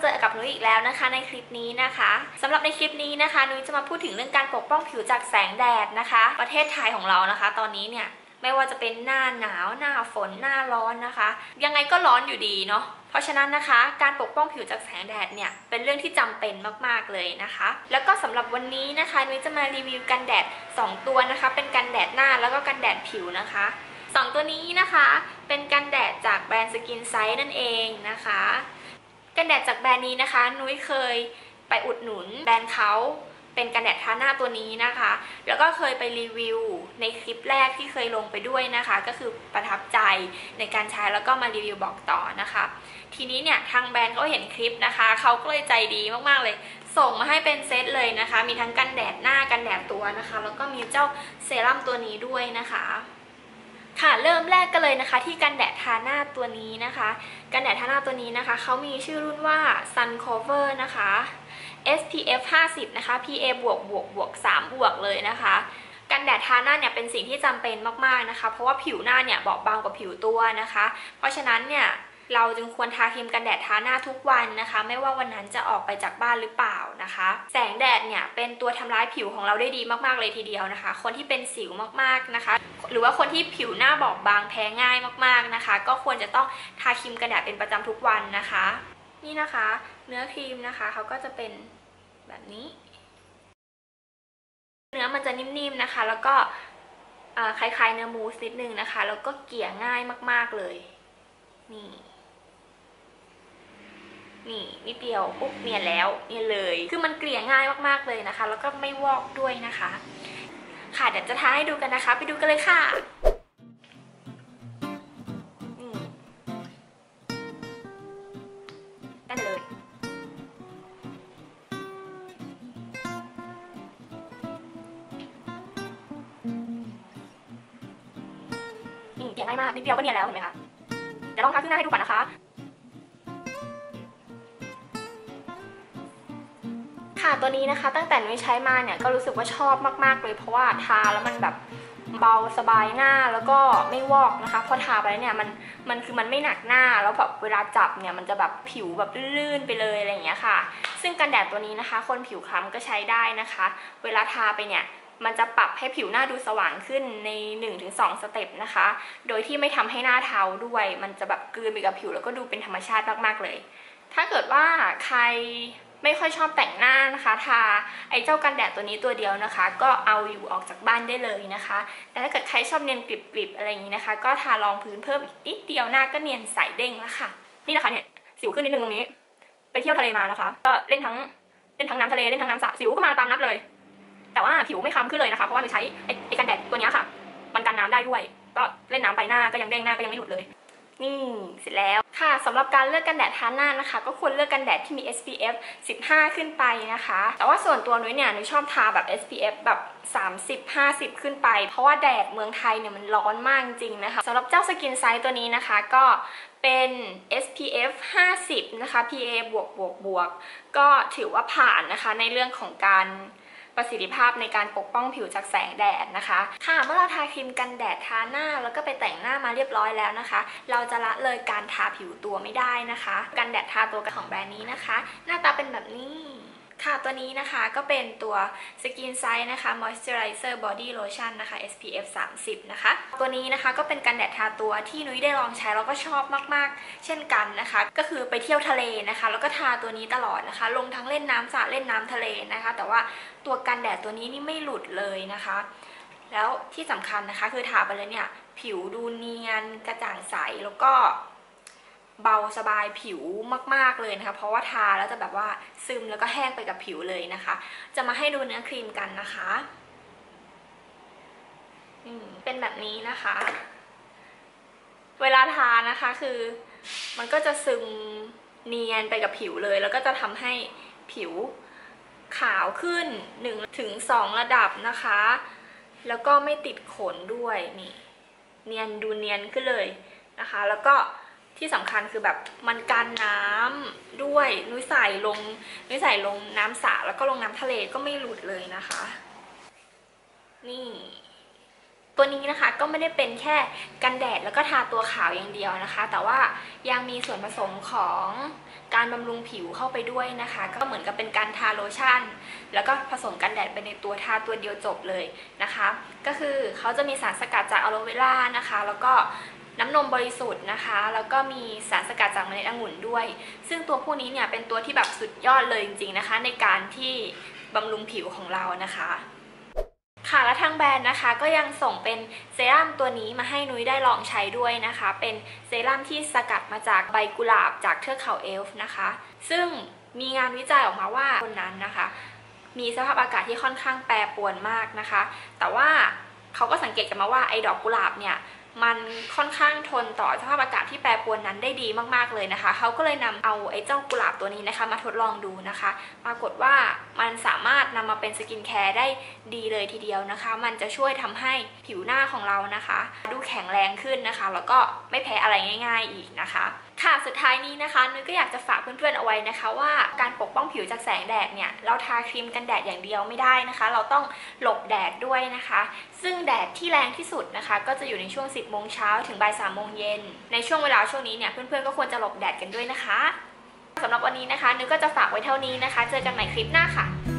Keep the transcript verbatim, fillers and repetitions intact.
เจอกับนุ้ยอีกแล้วนะคะในคลิปนี้นะคะสำหรับในคลิปนี้นะคะนุ้ยจะมาพูดถึงเรื่องการปกป้องผิวจากแสงแดดนะคะประเทศไทยของเรานะคะตอนนี้เนี่ยไม่ว่าจะเป็นหน้าหนาวหน้าฝนหน้าร้อนนะคะยังไงก็ร้อนอยู่ดีเนาะเพราะฉะนั้นนะคะการปกป้องผิวจากแสงแดดเนี่ยเป็นเรื่องที่จำเป็นมากๆเลยนะคะแล้วก็สำหรับวันนี้นะคะนุ้ยจะมารีวิวกันแดดสองตัวนะคะเป็นกันแดดหน้าแล้วก็กันแดดผิวนะคะสองตัวนี้นะคะเป็นกันแดดจากแบรนด์สกินไซส์นั่นเองนะคะกันแดดจากแบรนด์นี้นะคะนุ้ยเคยไปอุดหนุนแบรนด์เขาเป็นกันแดดทาหน้าตัวนี้นะคะแล้วก็เคยไปรีวิวในคลิปแรกที่เคยลงไปด้วยนะคะก็คือประทับใจในการใช้แล้วก็มารีวิวบอกต่อนะคะทีนี้เนี่ยทางแบรนด์เขาเห็นคลิปนะคะเขาก็เลยใจดีมากๆเลยส่งมาให้เป็นเซตเลยนะคะมีทั้งกันแดดหน้ากันแดดตัวนะคะแล้วก็มีเจ้าเซรั่มตัวนี้ด้วยนะคะค่ะเริ่มแรกกันเลยนะคะที่กันแดดทาหน้าตัวนี้นะคะกันแดดทาหน้าตัวนี้นะคะเขามีชื่อรุ่นว่า Sun Cover นะคะ เอส พี เอฟ ห้าสิบ นะคะ พี เอ บวกบวกบวกสามบวกเลยนะคะกันแดดทาหน้าเนี่ยเป็นสิ่งที่จำเป็นมากๆนะคะเพราะว่าผิวหน้าเนี่ยบอบบางกว่าผิวตัวนะคะเพราะฉะนั้นเนี่ยเราจึงควรทาครีมกันแดดทาหน้าทุกวันนะคะไม่ว่าวันนั้นจะออกไปจากบ้านหรือเปล่านะคะแสงแดดเนี่ยเป็นตัวทำร้ายผิวของเราได้ดีมากๆเลยทีเดียวนะคะคนที่เป็นสิวมากๆนะคะหรือว่าคนที่ผิวหน้าบอบบางแพ้ง่ายมากๆนะคะก็ควรจะต้องทาครีมกันแดดเป็นประจำทุกวันนะคะนี่นะคะเนื้อครีมนะคะเขาก็จะเป็นแบบนี้เนื้อมันจะนิ่มๆนะคะแล้วก็คล้ายๆเนื้อมูสนิดนึงนะคะแล้วก็เกลี่ยง่ายมากๆเลยนี่นี่นิดเดียวปุ๊บเนียนแล้วเนียนเลยคือมันเกลี่ยง่ายมากๆเลยนะคะแล้วก็ไม่วอกด้วยนะคะค่ะเดี๋ยวจะทาให้ดูกันนะคะไปดูกันเลยค่ะได้เลยนี่เกลี่ยง่ายมากนิดเดียวก็เนียนแล้วเห็นไหมคะเดี๋ยวลองทาขึ้นหน้าให้ดูก่อนนะคะค่ะตัวนี้นะคะตั้งแต่นุ้ยใช้มาเนี่ยก็รู้สึกว่าชอบมากๆเลยเพราะว่าทาแล้วมันแบบเบาสบายหน้าแล้วก็ไม่วอกนะคะพอทาไปเนี่ยมันมันคือมันไม่หนักหน้าแล้วแบบเวลาจับเนี่ยมันจะแบบผิวแบบลื่นๆไปเลยอะไรอย่างเงี้ยค่ะซึ่งกันแดดตัวนี้นะคะคนผิวคล้ำก็ใช้ได้นะคะเวลาทาไปเนี่ยมันจะปรับให้ผิวหน้าดูสว่างขึ้นใน หนึ่งถึงสอง สเต็ปนะคะโดยที่ไม่ทำให้หน้าเทาด้วยมันจะแบบกลืนไปกับผิวแล้วก็ดูเป็นธรรมชาติมากๆเลยถ้าเกิดว่าใครไม่ค่อยชอบแต่งหน้านะคะทาไอ้เจ้ากันแดดตัวนี้ตัวเดียวนะคะก็เอาอยู่ออกจากบ้านได้เลยนะคะแต่ถ้าเกิดใครชอบเนียนกริบๆอะไรอย่างนี้นะคะก็ทารองพื้นเพิ่มอีกนิดเดียวหน้าก็เนียนใสเด้งแล้วค่ะนี่นะคะเนี่ยสิวขึ้นนิดนึงตรงนี้ไปเที่ยวทะเลมานะคะก็เล่นทั้งเล่นทั้งน้ำทะเลเล่นทั้งน้ำสระสิวก็มาตามนัดเลยแต่ว่าผิวไม่คล้ำขึ้นเลยนะคะเพราะว่าเราใช้ไอ้กันแดดตัวนี้ค่ะมันกันน้ำได้ด้วยก็เล่นน้ำไปหน้าก็ยังเด้งหน้าก็ยังไม่หลุดเลยนี่เสร็จแล้วค่ะสำหรับการเลือกกันแดดทาหน้านะคะก็ควรเลือกกันแดดที่มี เอส พี เอฟ สิบห้าขึ้นไปนะคะแต่ว่าส่วนตัวนุ้ยเนี่ยนุ้ยชอบทาแบบ เอส พี เอฟ แบบสามสิบ ห้าสิบขึ้นไปเพราะว่าแดดเมืองไทยเนี่ยมันร้อนมากจริงนะคะสำหรับเจ้าสกินไซส์ตัวนี้นะคะก็เป็น เอส พี เอฟ ห้าสิบนะคะ พี เอ บวกบวกบวกก็ถือว่าผ่านนะคะในเรื่องของการประสิทธิภาพในการปกป้องผิวจากแสงแดดนะคะค่ะเมื่อเราทาครีมกันแดดทาหน้าแล้วก็ไปแต่งหน้ามาเรียบร้อยแล้วนะคะเราจะละเลยการทาผิวตัวไม่ได้นะคะกันแดดทาตัวของแบรนด์นี้นะคะหน้าตาเป็นแบบนี้ค่ะตัวนี้นะคะก็เป็นตัว Skin Size นะคะ Moisturizer Body Lotion นะคะ เอส พี เอฟ สามสิบนะคะตัวนี้นะคะก็เป็นกันแดดทาตัวที่นุ้ยได้ลองใช้แล้วก็ชอบมากๆเช่นกันนะคะก็คือไปเที่ยวทะเลนะคะแล้วก็ทาตัวนี้ตลอดนะคะลงทั้งเล่นน้ำสระเล่นน้ำทะเลนะคะแต่ว่าตัวกันแดดตัวนี้นี่ไม่หลุดเลยนะคะแล้วที่สำคัญนะคะคือทาไปแล้วเนี่ยผิวดูเนียนกระจ่างใสแล้วก็เบาสบายผิวมากๆเลยนะคะเพราะว่าทาแล้วจะแบบว่าซึมแล้วก็แห้งไปกับผิวเลยนะคะจะมาให้ดูเนื้อครีมกันนะคะเป็นแบบนี้นะคะเวลาทานะคะคือมันก็จะซึมเนียนไปกับผิวเลยแล้วก็จะทำให้ผิวขาวขึ้น หนึ่งถึงสอง ระดับนะคะแล้วก็ไม่ติดขนด้วยนี่เนียนดูเนียนขึ้นเลยนะคะแล้วก็ที่สำคัญคือแบบมันกันน้ำด้วยนุ้ยใส่ลงนุ้ยใส่ลงน้ำสระแล้วก็ลงน้ำทะเลก็ไม่หลุดเลยนะคะนี่ตัวนี้นะคะก็ไม่ได้เป็นแค่กันแดดแล้วก็ทาตัวขาวอย่างเดียวนะคะแต่ว่ายังมีส่วนผสมของการบำรุงผิวเข้าไปด้วยนะคะก็เหมือนกับเป็นการทาโลชั่นแล้วก็ผสมกันแดดไปในตัวทาตัวเดียวจบเลยนะคะก็คือเขาจะมีสารสกัดจากอะโลเวรานะคะแล้วก็น้ำนมบริสุทธิ์นะคะแล้วก็มีสารสกัดจากเมล็ดองุ่นด้วยซึ่งตัวพวกนี้เนี่ยเป็นตัวที่แบบสุดยอดเลยจริงๆนะคะในการที่บำรุงผิวของเรานะคะค่ะและทางแบรนด์นะคะก็ยังส่งเป็นเซรั่มตัวนี้มาให้นุ้ยได้ลองใช้ด้วยนะคะเป็นเซรั่มที่สกัดมาจากใบกุหลาบจากเทือกเขาเอลฟ์นะคะซึ่งมีงานวิจัยออกมาว่าคนนั้นนะคะมีสภาพอากาศที่ค่อนข้างแปรปรวนมากนะคะแต่ว่าเขาก็สังเกตกันมาว่าไอ้ดอกกุหลาบเนี่ยมันค่อนข้างทนต่อสภาพอากาศที่แปรปรวนนั้นได้ดีมากๆเลยนะคะเขาก็เลยนำเอาไอ้เจ้ากุหลาบตัวนี้นะคะมาทดลองดูนะคะปรากฏว่ามันสามารถนำมาเป็นสกินแคร์ได้ดีเลยทีเดียวนะคะมันจะช่วยทำให้ผิวหน้าของเรานะคะดูแข็งแรงขึ้นนะคะแล้วก็ไม่แพ้อะไรง่ายๆอีกนะคะค่ะสุดท้ายนี้นะคะนุ้ยก็อยากจะฝากเพื่อนๆเอาไว้นะคะว่าการปกป้องผิวจากแสงแดดเนี่ยเราทาครีมกันแดดอย่างเดียวไม่ได้นะคะเราต้องหลบแดดด้วยนะคะซึ่งแดดที่แรงที่สุดนะคะก็จะอยู่ในช่วงสิบโมงเช้าถึงบ่ายสามโมงเย็นในช่วงเวลาช่วงนี้เนี่ยเพื่อนๆก็ควรจะหลบแดดกันด้วยนะคะสำหรับวันนี้นะคะนุ้ยก็จะฝากไว้เท่านี้นะคะเจอกันใหม่คลิปหน้าค่ะ